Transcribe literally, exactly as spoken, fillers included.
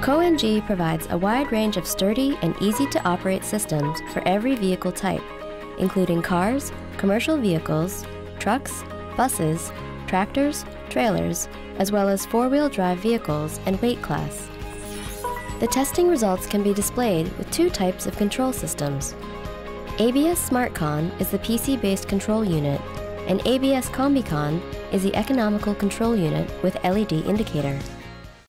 KOENG C O provides a wide range of sturdy and easy-to-operate systems for every vehicle type, including cars, commercial vehicles, trucks, buses, tractors, trailers, as well as four-wheel drive vehicles and weight class. The testing results can be displayed with two types of control systems. A B S SmartCon is the P C-based control unit, and A B S CombiCon is the economical control unit with L E D indicator.